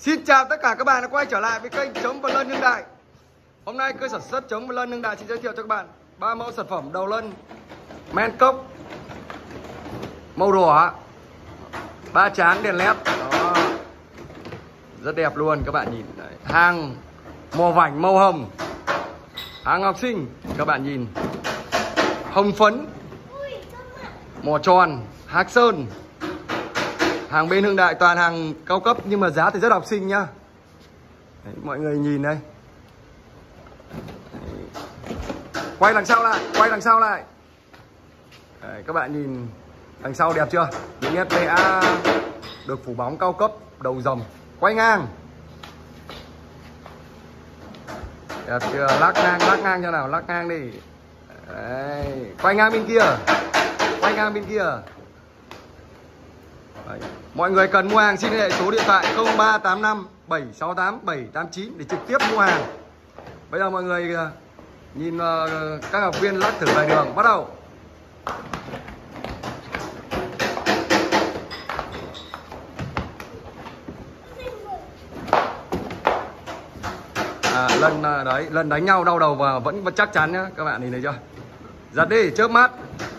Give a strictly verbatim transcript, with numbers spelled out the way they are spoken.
Xin chào tất cả các bạn đã quay trở lại với kênh Chống Và Lân Hưng Đại. Hôm nay cơ sở sản xuất Chống Và Lân Hưng Đại xin giới thiệu cho các bạn ba mẫu sản phẩm đầu lân men cốc màu đỏ, ba tráng đèn led. Đó. Rất đẹp luôn các bạn nhìn. Đấy. Hàng màu vảnh màu hồng, hàng học sinh các bạn nhìn, hồng phấn, màu tròn, hạc sơn. Hàng bên Hưng Đại toàn hàng cao cấp nhưng mà giá thì rất học sinh nhá. Đấy, mọi người nhìn đây. Đấy. Quay đằng sau lại, quay đằng sau lại. Đấy, các bạn nhìn đằng sau đẹp chưa? Những ét pê a được phủ bóng cao cấp, đầu rồng, quay ngang. Đẹp chưa? Lắc ngang, lắc ngang cho nào, lắc ngang đi. Đấy, quay ngang bên kia. Quay ngang bên kia. Đấy. Mọi người cần mua hàng xin liên hệ số điện thoại không ba tám năm bảy sáu tám bảy tám chín để trực tiếp mua hàng. Bây giờ mọi người nhìn các học viên lắc thử vài đường. Bắt đầu. À, lần đấy, lần đánh nhau đau đầu và vẫn chắc chắn nhá. Các bạn nhìn thấy chưa? Giật đi, chớp mắt.